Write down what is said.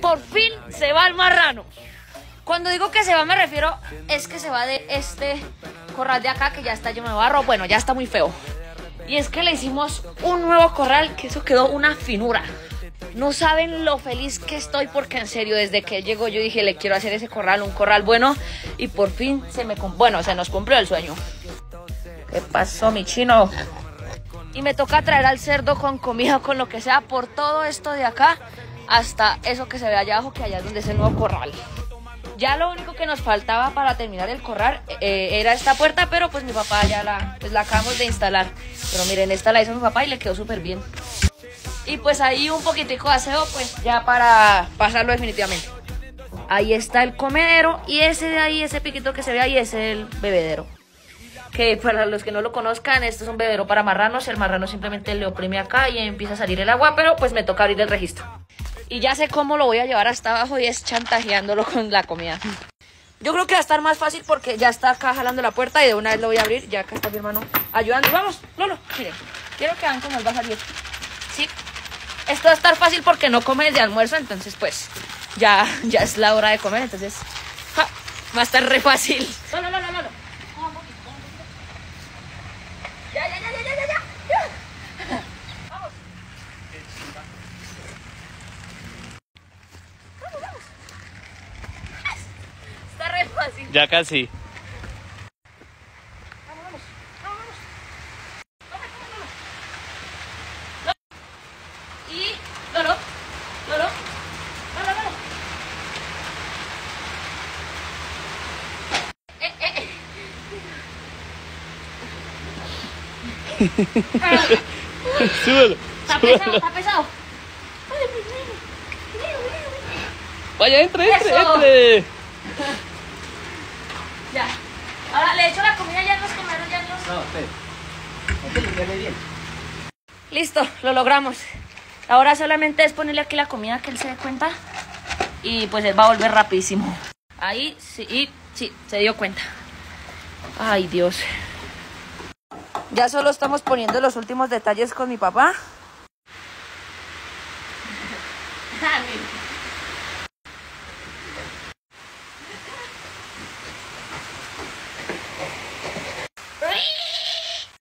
por fin se va el marrano. Cuando digo que se va me refiero es que se va de este corral de acá que ya está lleno de barro. Bueno, ya está muy feo. Y es que le hicimos un nuevo corral que eso quedó una finura. No saben lo feliz que estoy porque en serio desde que él llegó yo dije le quiero hacer ese corral, un corral bueno. Y por fin se nos cumplió el sueño. ¿Qué pasó, mi chino? Y me toca traer al cerdo con comida, con lo que sea, por todo esto de acá hasta eso que se ve allá abajo, que allá es donde es el nuevo corral. Ya lo único que nos faltaba para terminar el corral era esta puerta, pero pues mi papá ya la acabamos de instalar. Pero miren, esta la hizo mi papá y le quedó súper bien. Y pues ahí un poquitico de aseo, pues ya para pasarlo definitivamente. Ahí está el comedero y ese de ahí, ese piquito que se ve ahí es el bebedero. Que para los que no lo conozcan, esto es un bebedero para marranos. El marrano simplemente le oprime acá y empieza a salir el agua, pero pues me toca abrir el registro. Y ya sé cómo lo voy a llevar hasta abajo y es chantajeándolo con la comida. Yo creo que va a estar más fácil porque ya está acá jalando la puerta y de una vez lo voy a abrir. Ya acá está mi hermano ayudando. Vamos, Lolo, miren, quiero que vean cómo él va a salir. Sí, esto va a estar fácil porque no come desde almuerzo, entonces pues ya es la hora de comer, entonces va a estar re fácil. Lolo. Ya. Vamos. Vamos. Está re fácil. Ya casi. Vamos. Y Lolo. Súbelo. Está pesado. Vaya, entre. Ya. Ahora le echo la comida ya en los comeros, ya en los... No, espera. Bien. Listo, lo logramos. Ahora solamente es ponerle aquí la comida que él se dé cuenta y pues él va a volver rapidísimo. Ahí sí, se dio cuenta. Ay, Dios. Ya solo estamos poniendo los últimos detalles con mi papá.